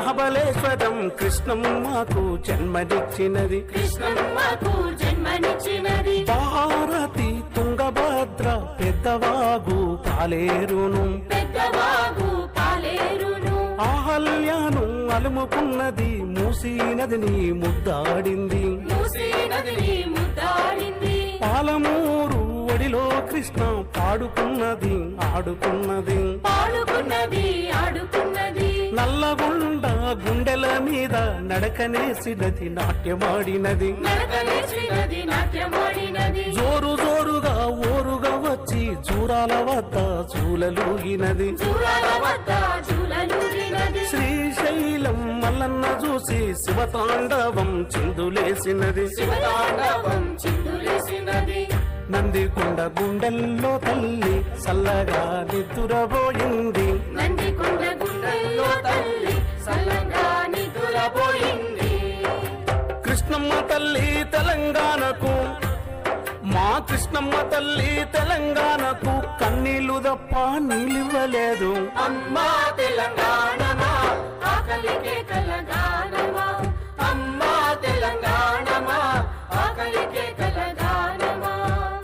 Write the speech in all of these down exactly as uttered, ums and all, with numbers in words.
మహాబలేశ్వరం కృష్ణమ్మకు జన్మనిచ్చినది కృష్ణమ్మకు జన్మనిచ్చినది భారతి తుంగభద్ర పెద్దవాగు పాలేరును పెద్దవాగు పాలేరును ఆహల్యాను అలుముకున్నది మూసీ నదిని ముద్దాడింది మూసీ నదిని ముద్దాడింది పాలమూరు ఒడిలో కృష్ణ పాడుకున్నది ఆడుకున్నది పాడుకున్నది ఆడుకున్నది నల్లగొండ గుండెల మీద నడకనేసినది నాట్యమాడినది నడకనేసినది నాట్యమాడినది జోరు జోరుగా ఓరుగా వచ్చి జూరాల వద్ద జూలలూగినది జూరాల వద్ద జూలలూగినది శ్రీశైలం మల్లన్న చూసి శివతాండవం చిందులేసినది శివతాండవం చిందులేసినది నందికొండ గుండెల్లో తల్లి చల్లగా నిద్దురబోయింది నందికొండ గుండెల్లో తల్లి చల్లగా నిద్దురబోయింది కృష్ణమ్మ తల్లి తెలంగాణకు మా కృష్ణమ్మ తల్లి తెలంగాణకు కన్నీళ్లు తప్ప నీళ్ళివ్వలేదు అమ్మా తెలంగాణమా ఆకలికే కలగానమా అమ్మా తెలంగాణమా ఆకలికే కలగానమా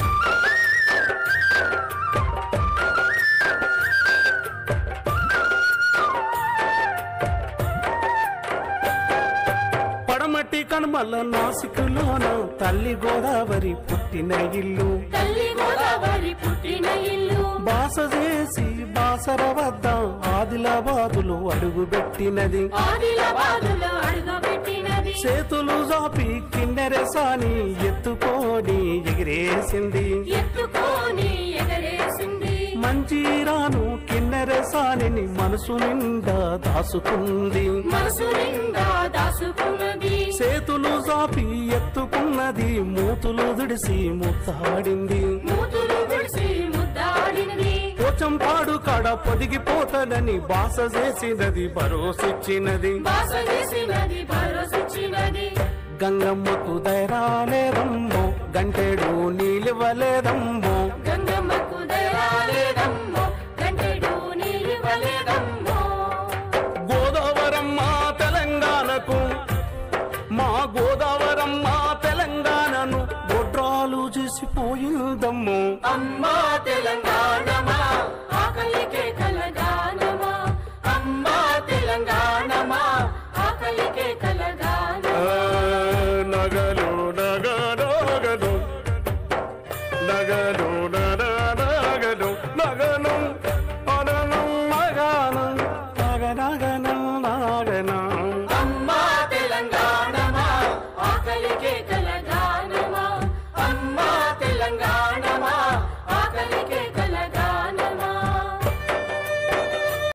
పడమటి కనుమల నాసికులోన తల్లి గోదావరి పుట్టిన ఇల్లు తల్లి గోదావరి పుట్టిన ఇల్లు బాస చేసి బాసర వద్ద ఆదిలాబాదులు అడుగుపెట్టినది ఆదిలాబాదులో అడుగుపెట్టినది చేతులు జాపి కిన్నెరసాని ఎత్తుకొని ఎగిరేసింది ఎత్తుకొని ఎగరేసింది మంజీరాను కిన్నెరసాని మనసు నిండా దాసుకుంది మనసు నిండా దాసుకున్నది చేతులు జాపి ఎత్తుకున్నది మూతులు దుడిసి ముద్దాడింది మూతులు విడిసి ముద్దాడినది పోచంపాడు కాడ పొదిగిపోతదని బాస చేసినది భరోసిచ్చినది బాస చేసినది భరోసిచ్చినది గంగమ్మకు దైరాలేదమ్మో గంటెడు నీలివ్వలేదమ్మో గంగమ్మకు దయరాలేదమ్మో గంటెడు నీలివ్వలేదమ్మో గోదావరమ్మ తెలంగాణకు మా గోదావరమ్మ తెలంగాణను గొడ్రాలు చేసిపోయిందమ్మో అమ్మా తెలంగాణ